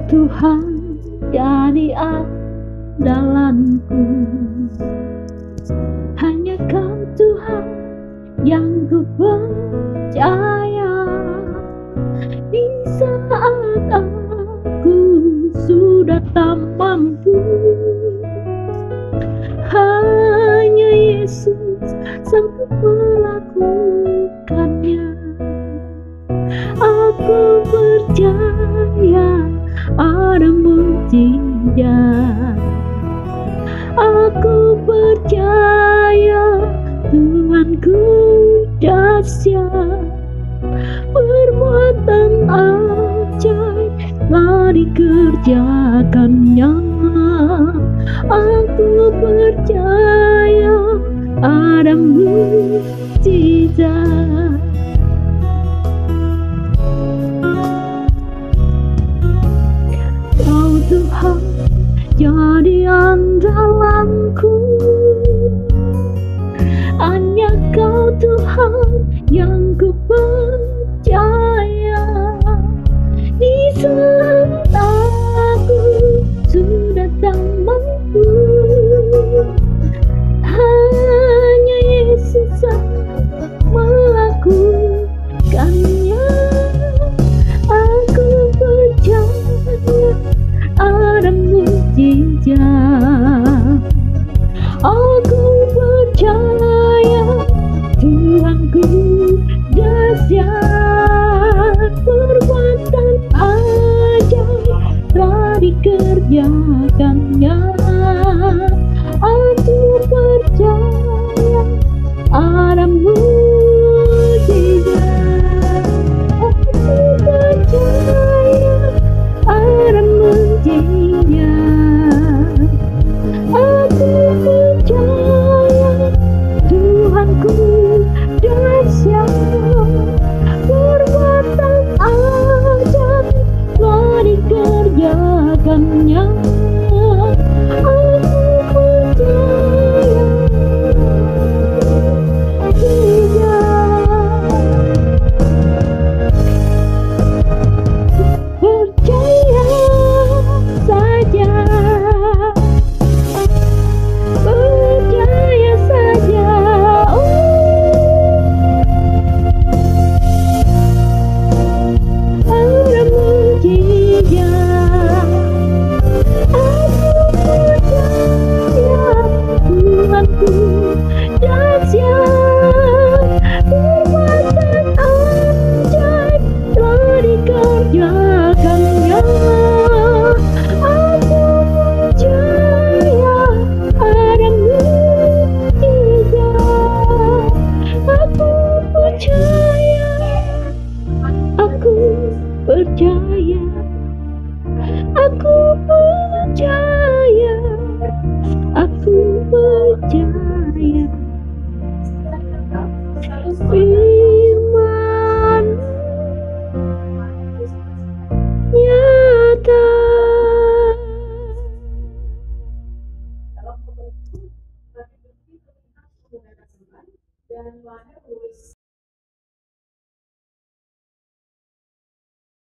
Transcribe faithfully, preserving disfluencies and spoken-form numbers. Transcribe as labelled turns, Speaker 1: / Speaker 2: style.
Speaker 1: Tuhan jadi andalanku, hanya Kau Tuhan yang ku percaya. Di saat aku sudah tak mampu, hanya Yesus sanggup melakukannya. Aku percaya ada mukjizat. Aku percaya Tuhanku dahsyat. Perbuatan ajaib telah dikerjakannya. Aku percaya ada mukjizat. Kau Tuhan jadi andalanku, hanya Kau Tuhan yang ku percaya. Di saat aku sudah tak mampu, hanya Yesus sanggup melakukannya. Aku percaya ada mukjizat. Aku percaya Tuhanku dahsyat. Perbuatan ajaib telah dikerjakannya. Aku percaya ada mukjizat. Aku percaya ada mukjizat. Aku percaya Tuhanku dahsyat. Perbuatan ajaib telah dikerjakannya. Aku percaya percaya saja, percaya saja. Oh, ada mukjizat. Aku percaya Tuhanku dahsyat. Perbuatan ajaib telah dikerjakannya. Aku percaya ada mukjizat. Aku percaya, aku percaya.